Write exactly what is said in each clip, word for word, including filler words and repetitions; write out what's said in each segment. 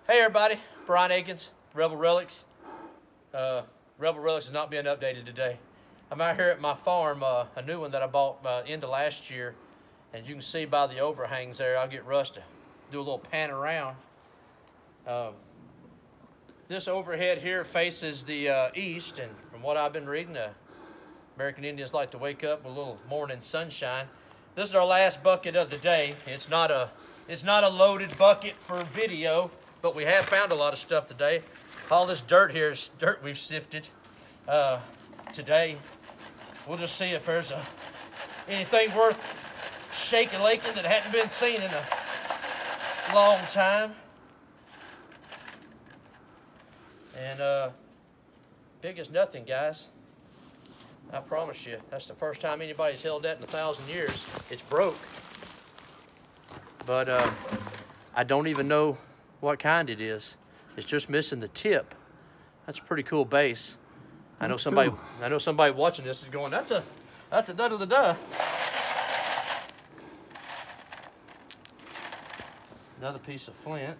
Hey everybody, Brian Akins, Rebel Relics. Uh, Rebel Relics is not being updated today. I'm out here at my farm, uh, a new one that I bought uh, into last year. And you can see by the overhangs there, I'll get Russ to do a little pan around. Um, this overhead here faces the uh, east, and from what I've been reading, uh, American Indians like to wake up with a little morning sunshine. This is our last bucket of the day. It's not a, it's not a loaded bucket for video, but we have found a lot of stuff today. All this dirt here is dirt we've sifted uh, today. We'll just see if there's a, anything worth shaking, laking that hadn't been seen in a long time. And uh, big as nothing, guys. I promise you, that's the first time anybody's held that in a thousand years. It's broke. But uh, I don't even know what kind it is. It's just missing the tip. That's a pretty cool base. I know somebody. I know somebody watching this is going, "That's a, that's a da da da da." Another piece of flint.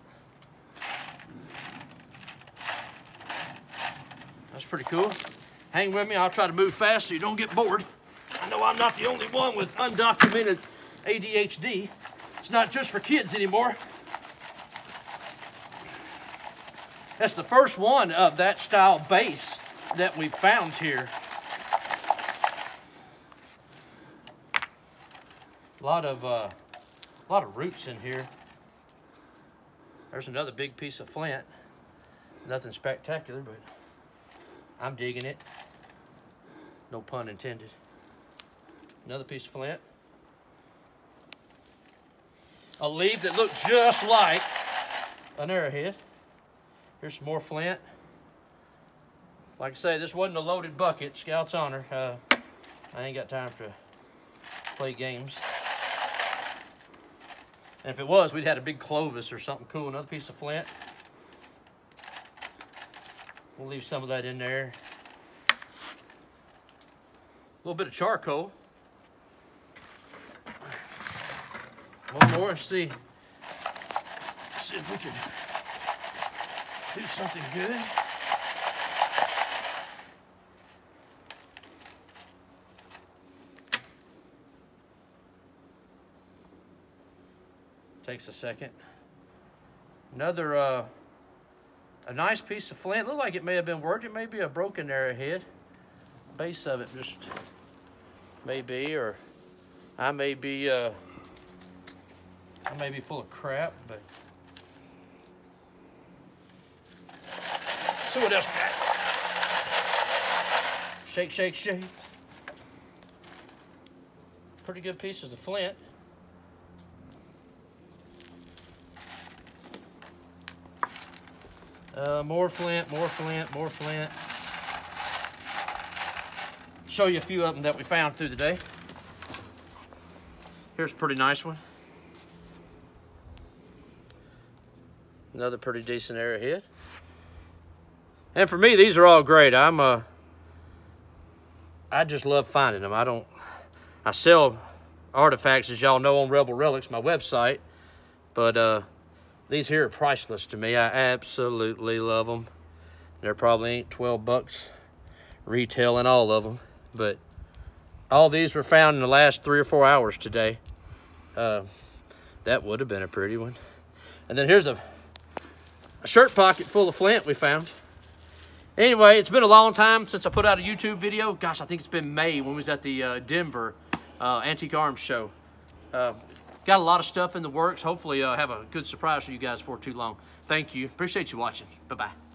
That's pretty cool. Hang with me. I'll try to move fast so you don't get bored. I know I'm not the only one with undocumented A D H D. It's not just for kids anymore. That's the first one of that style base that we found here. A lot of, uh, a lot of roots in here. There's another big piece of flint. Nothing spectacular, but I'm digging it. No pun intended. Another piece of flint. A leaf that looked just like an arrowhead. Here's some more flint. Like I say, this wasn't a loaded bucket. Scout's honor. Uh, I ain't got time to play games. And if it was, we'd had a big Clovis or something cool. Another piece of flint. We'll leave some of that in there. A little bit of charcoal. One more. Let's see. Let's see if we can do something good. Takes a second. Another, uh, a nice piece of flint. Looked like it may have been worked. It may be a broken arrowhead. Base of it just may be, or I may be, uh, I may be full of crap, but. See what else we got. Shake, shake, shake. Pretty good pieces of flint. Uh, more flint, more flint, more flint. Show you a few of them that we found through the day. Here's a pretty nice one. Another pretty decent arrowhead. And for me, these are all great. I'm uh, I just love finding them. I don't, I sell artifacts, as y'all know, on Rebel Relics, my website. But uh, these here are priceless to me. I absolutely love them. There probably ain't twelve bucks retailing all of them. But all these were found in the last three or four hours today. Uh, that would have been a pretty one. And then here's a, a shirt pocket full of flint we found. Anyway, it's been a long time since I put out a YouTube video. Gosh, I think it's been May when we was at the uh, Denver uh, Antique Arms Show. Uh, got a lot of stuff in the works. Hopefully uh, have a good surprise for you guys before too long. Thank you. Appreciate you watching. Bye-bye.